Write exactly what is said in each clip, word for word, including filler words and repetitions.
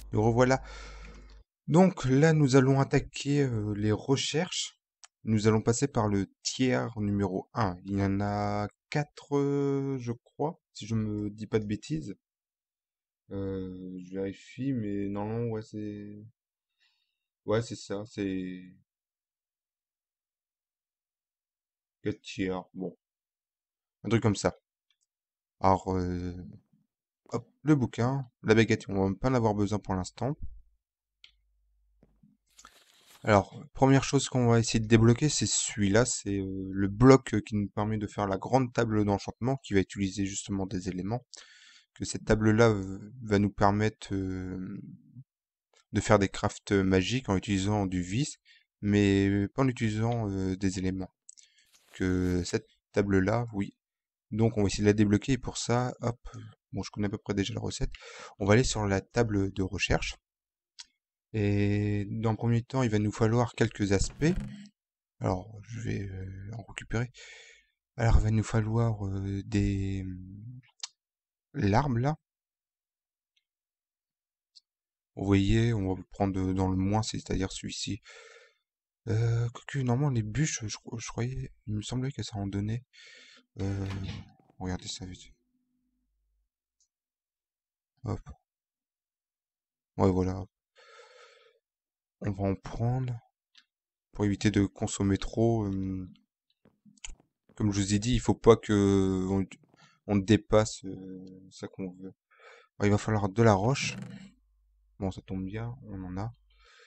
Nous revoilà. Donc là, nous allons attaquer euh, les recherches. Nous allons passer par le tiers numéro un. Il y en a quatre, euh, je crois, si je me dis pas de bêtises. Euh, je vérifie, mais normalement, ouais, c'est... Ouais, c'est ça, c'est quatre tiers. Bon, un truc comme ça. Alors, euh, hop, le bouquin, la baguette, on va pas en avoir besoin pour l'instant. Alors, première chose qu'on va essayer de débloquer, c'est celui-là, c'est euh, le bloc euh, qui nous permet de faire la grande table d'enchantement, qui va utiliser justement des éléments. Que cette table-là euh, va nous permettre euh, de faire des crafts magiques en utilisant du vis, mais pas en utilisant euh, des éléments. Que cette table-là, oui. Donc on va essayer de la débloquer et pour ça, hop, bon je connais à peu près déjà la recette. On va aller sur la table de recherche. Et dans le premier temps, il va nous falloir quelques aspects. Alors, je vais euh, en récupérer. Alors, il va nous falloir euh, des l'arme là. Vous voyez, on va le prendre dans le moins, c'est-à-dire celui-ci. Euh, quoique, normalement, les bûches, je, cro- je croyais, il me semblait que ça en donnait. Euh, regardez ça vite. Hop. Ouais, voilà. On va en prendre pour éviter de consommer trop. euh, comme je vous ai dit, il faut pas que on, on dépasse euh, ça qu'on veut. Alors, il va falloir de la roche. Bon, ça tombe bien, on en a.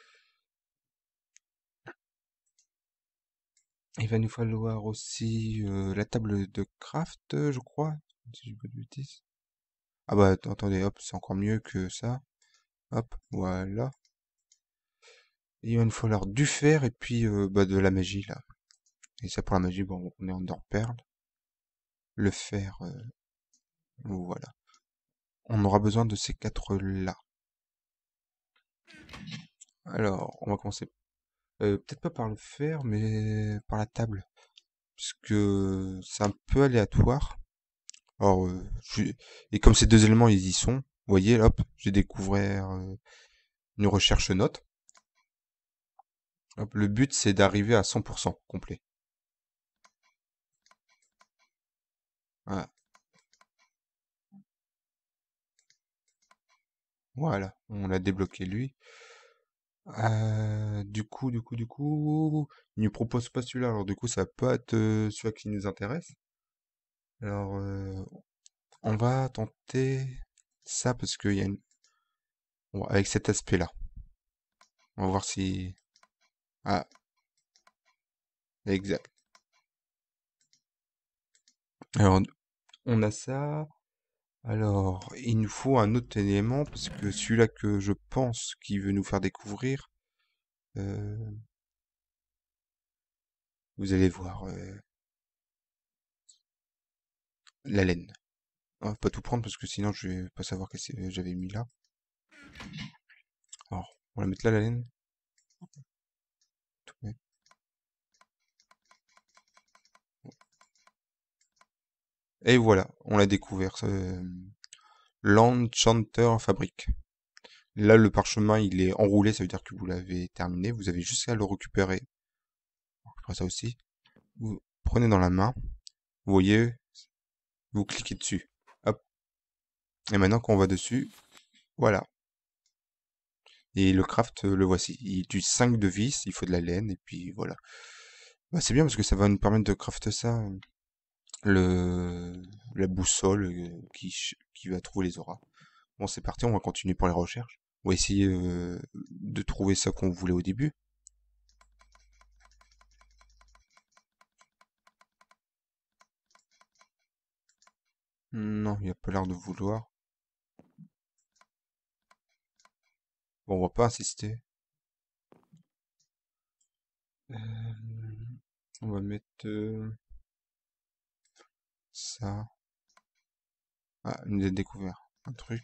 Il va nous falloir aussi euh, la table de craft, euh, je crois. Si je dis pas de bêtises. Ah bah att- attendez, hop, c'est encore mieux que ça. Hop, voilà. Et il va nous falloir du fer et puis euh, bah, de la magie là. Et ça pour la magie, bon, on est en or perle. Le fer, euh, voilà. On aura besoin de ces quatre là. Alors, on va commencer. euh, peut-être pas par le fer, mais par la table. Puisque c'est un peu aléatoire. Alors, euh, je- et comme ces deux éléments, ils y sont, vous voyez, hop, j'ai découvert euh, une recherche note. Hop, le but, c'est d'arriver à cent pour cent complet. Voilà. Voilà, on a débloqué lui. Euh, du coup, du coup, du coup, il nous propose pas celui-là. Alors du coup, ça va pas être euh, celui qui nous intéresse. Alors, euh, on va tenter ça parce qu'il y a une... bon, avec cet aspect-là. On va voir si... Ah, exact. Alors, on a ça. Alors, il nous faut un autre élément parce que celui-là que je pense qu'il veut nous faire découvrir, euh, vous allez voir, euh, la laine. On va pas tout prendre parce que sinon je vais pas savoir qu'est-ce que j'avais mis là. Alors, on va mettre là la laine. Tout met. Et voilà, on l'a découvert. Euh, L'Enchanter Fabrique. Là, le parchemin, il est enroulé, ça veut dire que vous l'avez terminé. Vous avez juste à le récupérer. On récupère ça aussi. Vous prenez dans la main. Vous voyez, vous cliquez dessus. Hop. Et maintenant, quand on va dessus, voilà. Et le craft, euh, le voici. Il utilise cinq de vis, il faut de la laine, et puis voilà. Bah, c'est bien parce que ça va nous permettre de crafter ça. Le, la boussole euh, qui, ch- qui va trouver les auras. Bon, c'est parti, on va continuer pour les recherches. On va essayer euh, de trouver ça qu'on voulait au début. Non, il a pas l'air de vouloir. Bon, on va pas insister. Euh, on va mettre euh, ça. Ah, il nous a découvert un truc.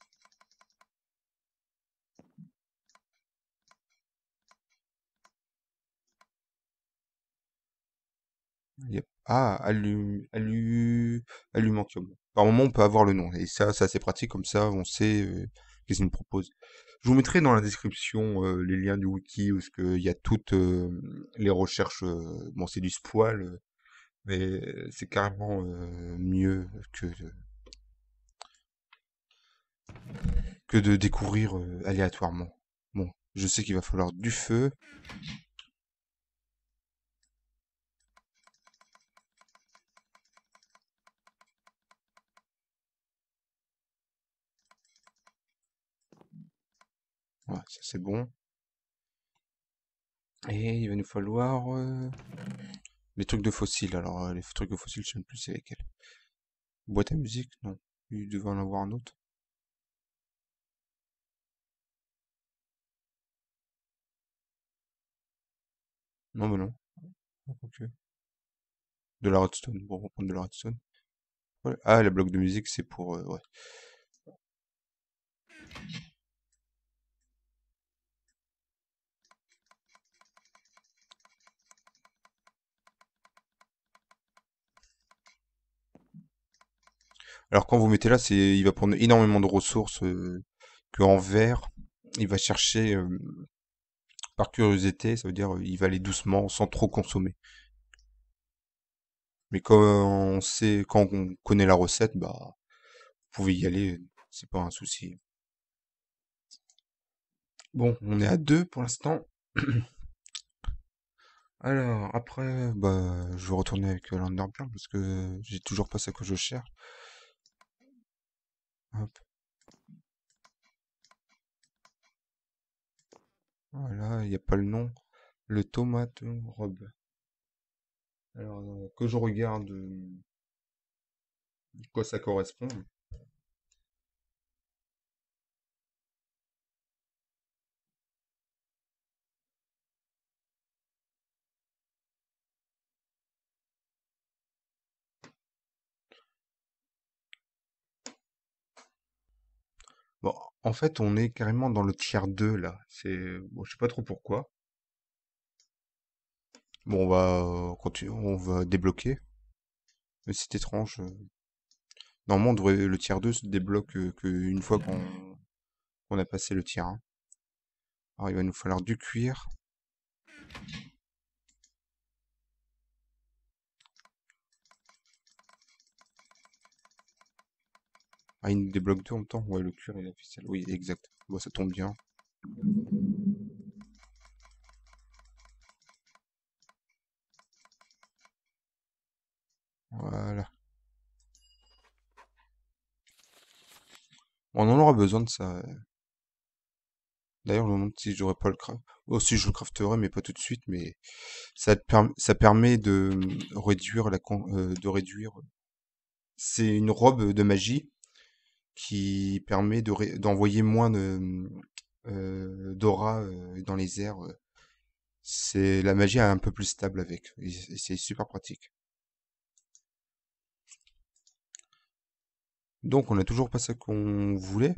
Yep. Ah, allu, allu, alumentium. Par moment, on peut avoir le nom. Et ça, ça c'est pratique, comme ça, on sait euh, qu'est-ce qu'il nous propose. Je vous mettrai dans la description euh, les liens du wiki où ce que il y a toutes euh, les recherches. euh, bon, c'est du spoil, euh, mais c'est carrément euh, mieux que de, que de découvrir euh, aléatoirement. Bon, je sais qu'il va falloir du feu. Voilà, ça c'est bon. Et il va nous falloir euh, les trucs de fossiles. Alors, euh, les trucs de fossiles, je sais même plus c'est lesquels. Boîte à musique? Non. Il devait en avoir un autre. Non, bah non. Ok. De la redstone. Bon, on va prendre de la redstone. Ouais. Ah, les blocs de musique, c'est pour... euh, ouais. Alors, quand vous mettez là, c'est, il va prendre énormément de ressources euh, que en vert. Il va chercher euh, par curiosité, ça veut dire euh, il va aller doucement sans trop consommer. Mais quand on sait, quand on connaît la recette, bah, vous pouvez y aller, c'est pas un souci. Bon, on est à deux pour l'instant. Alors, après, bah, je vais retourner avec euh, l'Underground parce que j'ai toujours pas ça que je cherche. Hop, voilà, il n'y a pas le nom. Le tomate robe. Alors, euh, que je regarde euh, quoi ça correspond. Bon, en fait, on est carrément dans le tiers deux là. C'est, bon, je sais pas trop pourquoi. Bon, on va euh, continuer, on va débloquer. Mais c'est étrange. euh. Normalement, on devrait, le tiers deux se débloque euh, que une fois qu'on qu'on a passé le tiers un. Alors, il va nous falloir du cuir. Ah, il nous débloque deux en même temps. Ouais, le cuir et la ficelle. Oui, exact. Bon, ça tombe bien. Voilà. On en aura besoin de ça. D'ailleurs, je me demande si j'aurais pas le craft. Oh, si je le crafterai, mais pas tout de suite. Mais ça, te perm- ça permet de euh, réduire la con- euh, de réduire. C'est une robe de magie qui permet de ré- d'envoyer moins de euh, d'aura euh, dans les airs. euh. C'est la magie est un peu plus stable avec. Et et c'est super pratique. Donc, on a toujours pas ça qu'on voulait.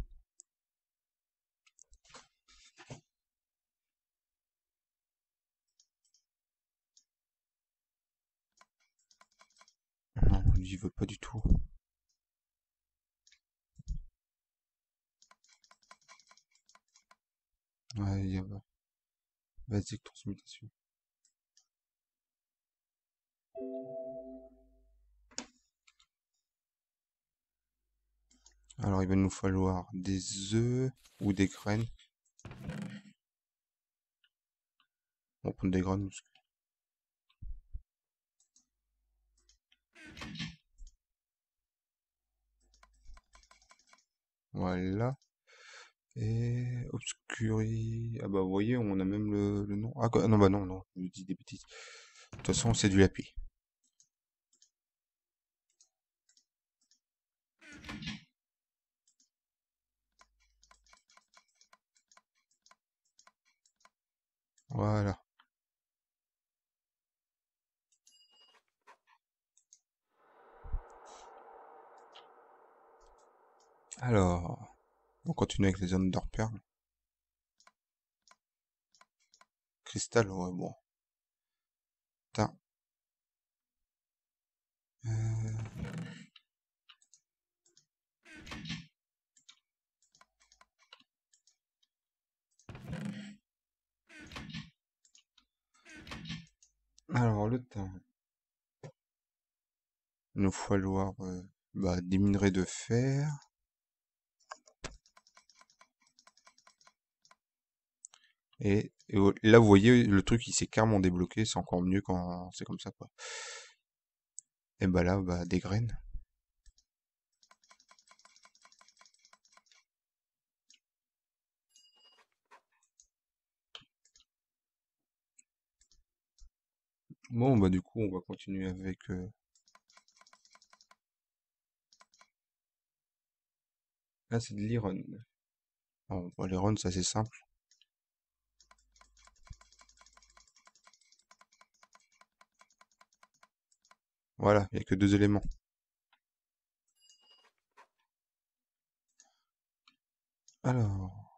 Non, il veut pas du tout. Ouais, il y a basique transmutation. Alors, il va nous falloir des œufs ou des graines. On va prendre des graines. parce que- Voilà. Et obscuri. Ah bah, vous voyez, on a même le, le nom. Ah, quoi- non, bah non, non, je dis des bêtises. De toute façon, c'est du lapis. Voilà. Alors, on continue avec les zones d'or perle. Cristal, ouais, bon. Putain. Euh, Alors le temps, il nous falloir euh, bah, des minerais de fer. Et, et au- là, vous voyez, le truc, il s'est carrément débloqué. C'est encore mieux quand c'est comme ça, quoi. Et bah là, bah, des graines. Bon, bah du coup, on va continuer avec... euh, Là, c'est de l'iron. Alors, bon, l'iron, c'est assez simple. Voilà, il n'y a que deux éléments. Alors,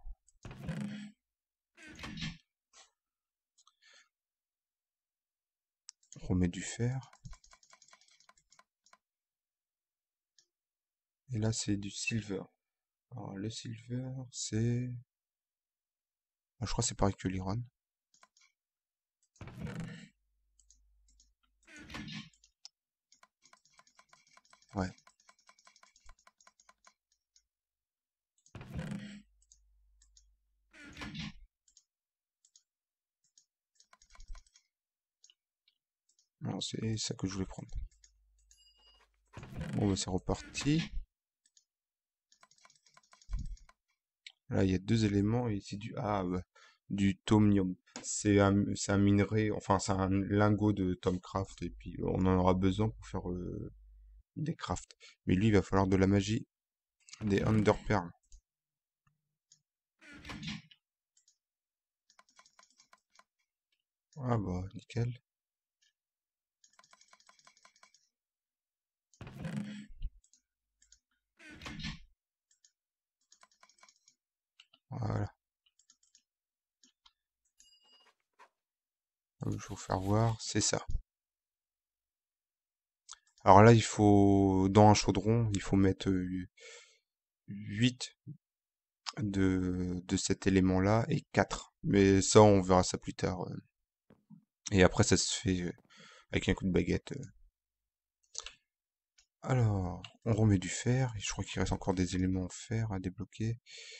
on remet du fer. Et là, c'est du silver. Alors, le silver, c'est... ah, je crois que c'est pareil que l'iron. Ouais. Non, c'est ça que je voulais prendre. Bon, bah, c'est reparti. Là, il y a deux éléments et c'est du... Ah, bah, du thaumium. C'est un, c'est un minerai, enfin, c'est un lingot de Tomcraft et puis on en aura besoin pour faire euh, des crafts. Mais lui, il va falloir de la magie, des Underpearls. Ah bah, nickel. Voilà. Je vais vous faire voir, c'est ça. Alors là, il faut, dans un chaudron, il faut mettre euh, huit de, de cet élément-là et quatre. Mais ça, on verra ça plus tard. euh. Et après, ça se fait euh, avec un coup de baguette. euh. Alors, on remet du fer. Et je crois qu'il reste encore des éléments en fer à débloquer.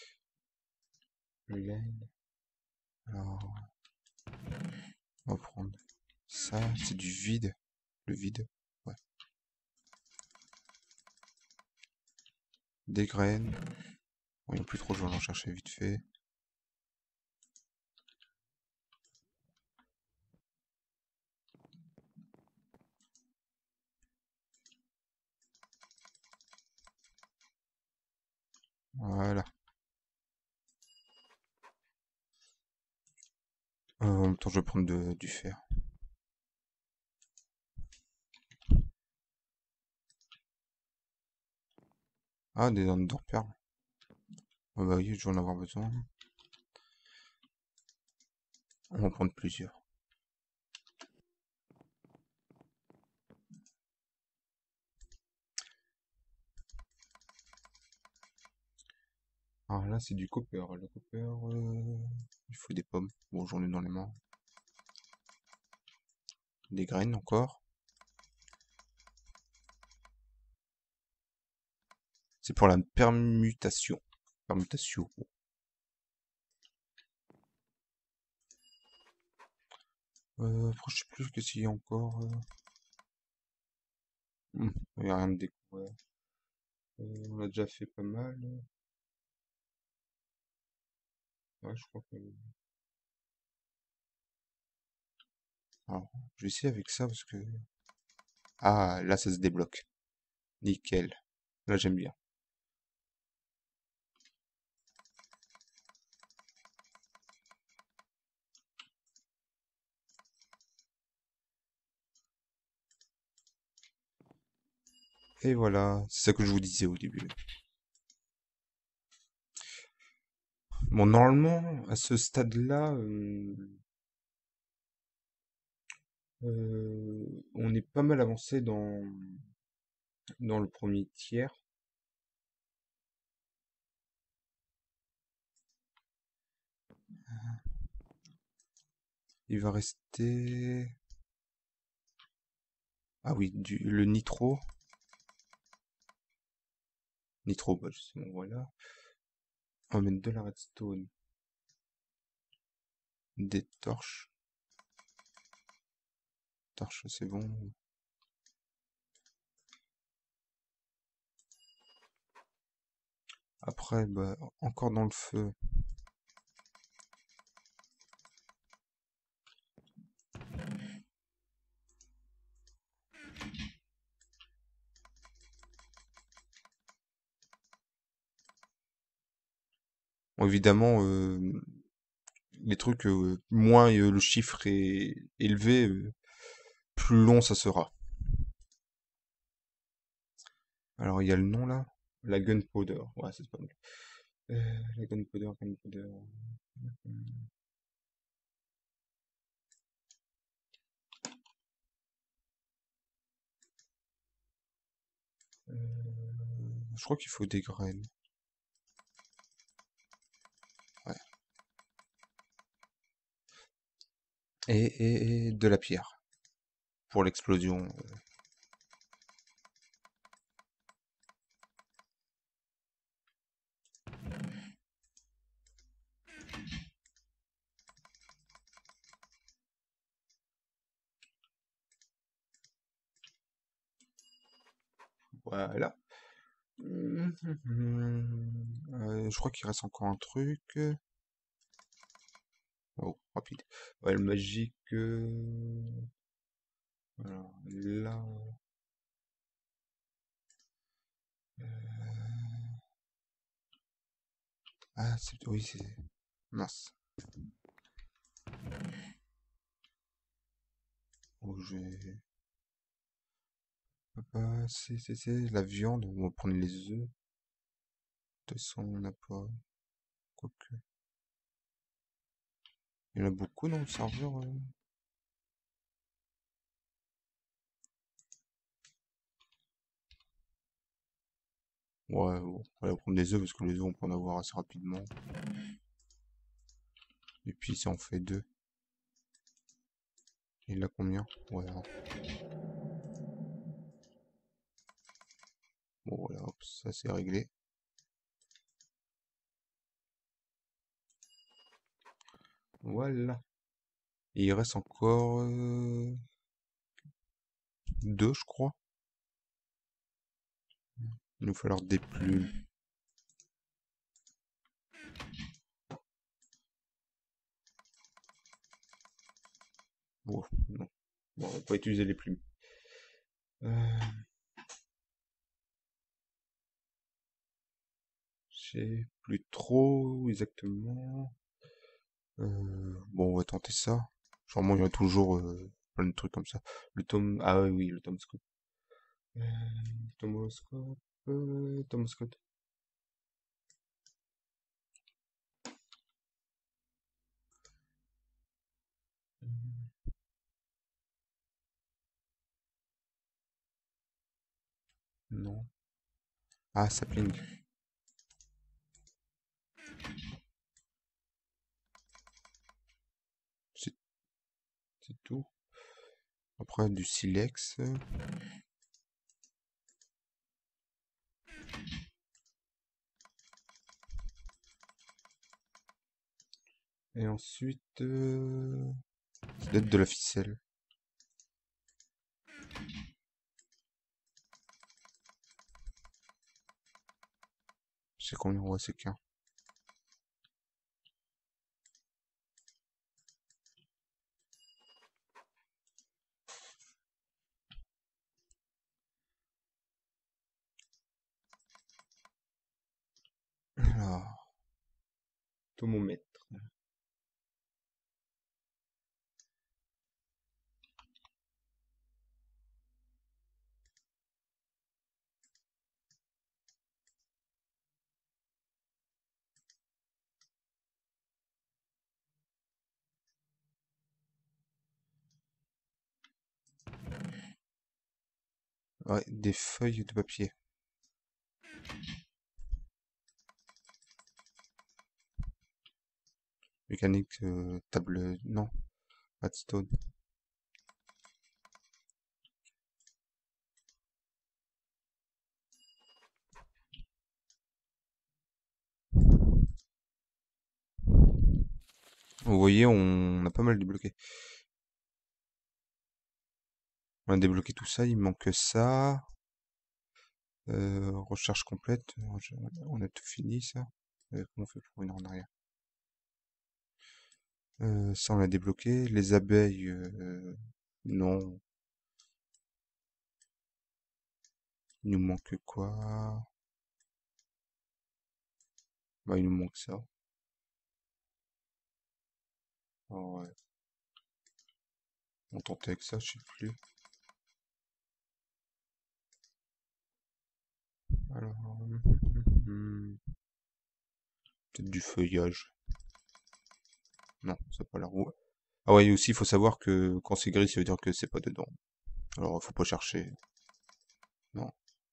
Le laine. Alors, on va prendre ça. C'est du vide. Le vide. Ouais. Des graines. Bon, il n'y a plus trop, je vais en chercher vite fait. Voilà. Euh, en même temps, je vais prendre de- du fer. Ah, des Underpearls. Ah bah oui, je vais en avoir besoin. On va en prendre plusieurs. Alors là, c'est du copper. Le copper, euh, il faut des pommes. Bon, j'en ai dans les mains. Des graines encore. C'est pour la permutation. Permutation. Bon. Euh, après, je sais plus que s'il y a encore. euh, hmm, il n'y a rien de découvert. Euh, on a déjà fait pas mal. Ouais, je crois que. Alors, je vais essayer avec ça parce que. Ah, là, ça se débloque. Nickel. Là, j'aime bien. Et voilà, c'est ça que je vous disais au début. Bon, normalement, à ce stade-là, euh, euh, on est pas mal avancé dans, dans le premier tiers. Il va rester... Ah oui, du, le nitro. Nitro, bah justement, voilà. On va mettre de la redstone. Des torches. Torches, c'est bon. Après, bah, encore dans le feu. Bon, évidemment, euh, les trucs, euh, moins euh, le chiffre est élevé, euh, plus long ça sera. Alors, il y a le nom là. La gunpowder. Ouais, c'est pas mal. Euh, la gunpowder, gunpowder. Euh, je crois qu'il faut des graines. Ouais. Et, et, et de la pierre. Pour l'explosion. Voilà. Mhm. Euh, je crois qu'il reste encore un truc. Oh, rapide. Ouais, le magique. euh, Alors là. euh, Ah, c'est. Oui, c'est. Mince. Oh, je vais. Ah, c'est c'est- c'est la viande. On va prendre les œufs. De toute façon, on n'a pas. Quoique. Il y en a beaucoup dans le serveur. euh. Ouais, bon, on va prendre des œufs parce que les œufs on peut en avoir assez rapidement. Et puis ça en fait deux. Il a combien? Ouais, un. Bon voilà, hop, ça c'est réglé. Voilà. Et il reste encore euh, deux, je crois. Il nous falloir des plumes. Bon, non. Bon, on va pas utiliser les plumes. Euh, je sais plus trop exactement. Euh, bon, on va tenter ça. Sûrement, il y a toujours euh, plein de trucs comme ça. Le tome... Ah oui, oui, le tomoscope. Euh, tomoscope... Euh, tomoscope. Non. Ah, sapling. C'est c'est tout. Après, du silex. Et ensuite... Euh... ça doit être de la ficelle. C'est combien? Ouais, c'est qu'un. Alors, thermomètre. Ouais, des feuilles de papier. Mécanique, euh, table... Non, redstone. Vous voyez, on a pas mal débloqué. On a débloqué tout ça, il manque que ça. Euh, recherche complète. Je- On a tout fini, ça. Euh, comment on fait pour revenir en arrière? Euh, ça, on l'a débloqué. Les abeilles, euh, non. Il nous manque quoi? Bah, il nous manque ça. Ah ouais. On tentait avec ça, je sais plus. Alors, hmm, peut-être du feuillage. Non, c'est pas la roue. Ah ouais, et aussi, il faut savoir que quand c'est gris, ça veut dire que c'est pas dedans. Alors, faut pas chercher. Non,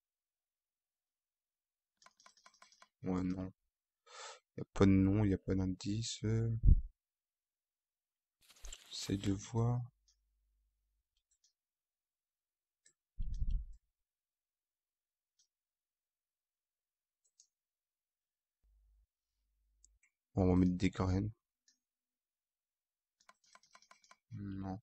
ouais, non. Y a pas de nom, y a pas d'indice. euh. Essaye de voir. Bon, on va mettre des graines. Non.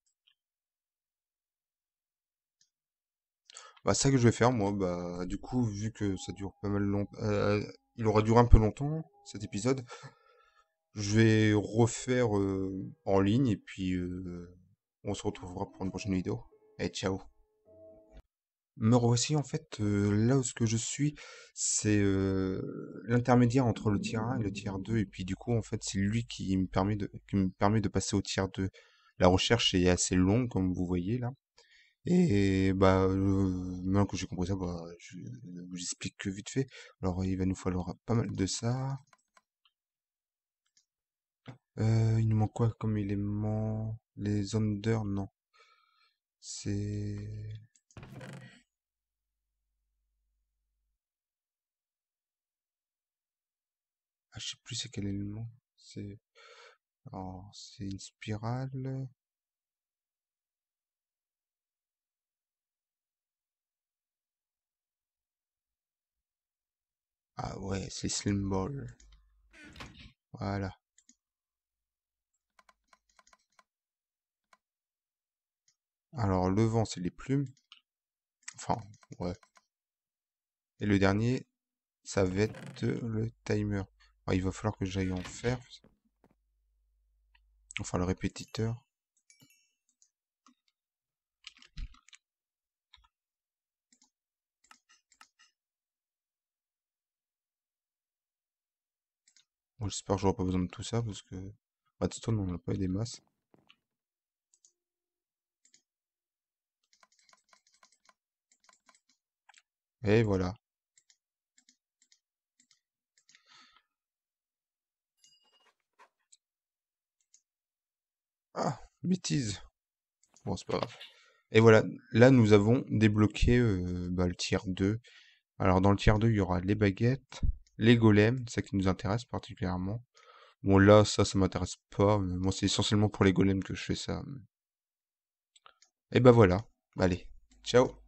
Bah, ça que je vais faire, moi, bah, du coup, vu que ça dure pas mal longtemps, il aura duré un peu longtemps, cet épisode, je vais refaire euh, en ligne et puis euh, on se retrouvera pour une prochaine vidéo. Et ciao. Me revoici en fait euh, là où ce que je suis, c'est euh, l'intermédiaire entre le tiers un et le tiers deux et puis du coup en fait c'est lui qui me permet de qui me permet de passer au tiers deux. La recherche est assez longue comme vous voyez là. Et bah euh, maintenant que j'ai compris ça, bah je vous explique que vite fait. Alors il va nous falloir pas mal de ça. Euh, il nous manque quoi comme élément? Les under, non. C'est... Ah, je sais plus c'est quel élément. C'est... Oh, c'est une spirale. Ah ouais, c'est Slim Ball. Voilà. Alors le vent, c'est les plumes. Enfin, ouais. Et le dernier, ça va être le timer. Ah, il va falloir que j'aille en faire. Enfin, le répétiteur. Bon, j'espère que j'aurai pas besoin de tout ça parce que... Bah, de toute façon, on n'a pas des masses. Et voilà. Ah, bêtise. Bon, c'est pas grave. Et voilà, là nous avons débloqué euh, bah, le tiers deux. Alors dans le tiers deux, il y aura les baguettes, les golems, c'est ça qui nous intéresse particulièrement. Bon là, ça, ça m'intéresse pas. Mais moi, c'est essentiellement pour les golems que je fais ça. Et bah voilà. Allez, ciao.